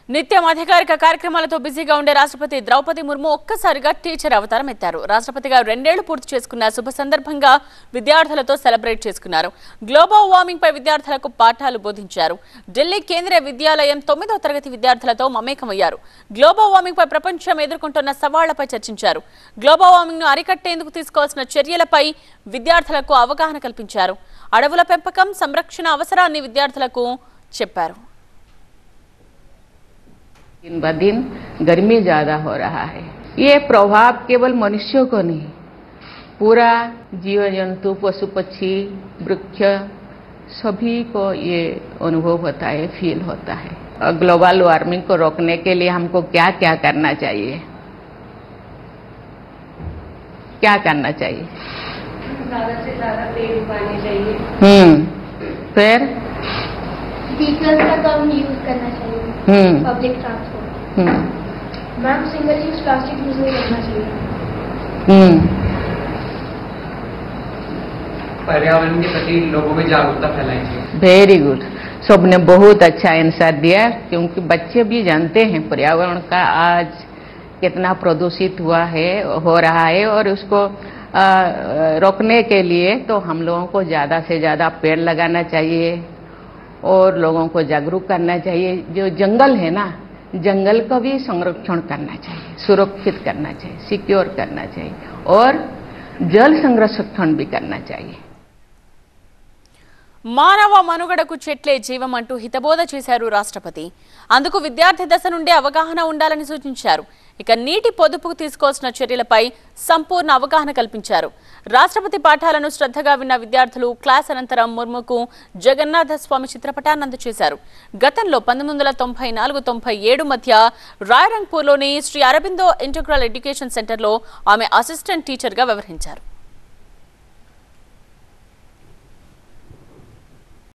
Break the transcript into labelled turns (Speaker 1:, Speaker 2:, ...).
Speaker 1: నిత్యం అధికారిక కార్యక్రమాలతో బిజీగా ఉండే రాష్ట్రపతి ద్రౌపది ముర్ము ఒక్కసారిగా టీచర్ అవతారం ఎత్తారు. రాష్ట్రపతిగా 2 ఏళ్లు పూర్తి చేసుకున్న శుభ సందర్భంగా విద్యార్థులతో సెలబ్రేట్ చేసుకున్నారు. గ్లోబల్ వార్మింగ్ పై విద్యార్థులకు పాఠాలు బోధించారు. ఢిల్లీ కేంద్రీయ విద్యాలయం 9వ తరగతి విద్యార్థులతో మమేకమయ్యారు. గ్లోబల్ వార్మింగ్ పై ప్రపంచం ఎదుర్కొంటున్న సవాళ్లపై చర్చించారు. గ్లోబల్ వార్మింగ్ ను అరికట్టేందుకు తీసుకోవాల్సిన చర్యలపై విద్యార్థులకు అవగాహన కల్పించారు. అడవుల పెంపకం, సంరక్షణ అవసరాన్ని విద్యార్థులకు చెప్పారు.
Speaker 2: दिन ब दिन गर्मी ज्यादा हो रहा है। ये प्रभाव केवल मनुष्यों को नहीं, पूरा जीव जंतु, पशु पक्षी, वृक्ष सभी को ये अनुभव होता है, फील होता है। और ग्लोबल वार्मिंग को रोकने के लिए हमको क्या क्या करना चाहिए? क्या करना चाहिए?
Speaker 3: ज्यादा से ज्यादा पेड़ उगाने चाहिए।
Speaker 2: फिर
Speaker 3: व्हीकल्स का कम यूज करना चाहिए। Public transport. Ma'am single use plastic use नहीं करना चाहिए।
Speaker 4: पर्यावरण के प्रति लोगों में जागरूकता फैलानी चाहिए।
Speaker 2: वेरी गुड, सबने बहुत अच्छा आंसर दिया, क्योंकि बच्चे भी जानते हैं पर्यावरण का आज कितना प्रदूषित हो रहा है और उसको रोकने के लिए तो हम लोगों को ज़्यादा से ज़्यादा पेड़ लगाना चाहिए और लोगों को जागरूक करना चाहिए। जो जंगल है ना, जंगल का भी संरक्षण करना चाहिए, सुरक्षित करना चाहिए, सिक्योर करना चाहिए और जल संरक्षण भी करना चाहिए।
Speaker 1: మానవ మనుగడకు చెట్లే జీవం అంటూ హితబోధ చేశారు రాష్ట్రపతి. అందుకు విద్యార్థి దశ నుండి అవగాహన ఉండాలని సూచించారు. ఇక నీటి పొదుపుకు తీసుకోవాల్సిన చర్యలపై సంపూర్ణ అవగాహన కల్పించారు. రాష్ట్రపతి పాఠాలను శ్రద్ధగా విన్న విద్యార్థులు క్లాస్ అనంతరం ముర్ముకు జగన్నాథ స్వామి చిత్రపటాన్ని అందజేశారు. గతంలో 1994-97 మధ్య రాయరంగ్పూర్లోని శ్రీ అరబిందో ఇంటిగ్రల్ ఎడ్యుకేషన్ సెంటర్లో ఆమె అసిస్టెంట్ టీచర్గా వ్యవహరించారు.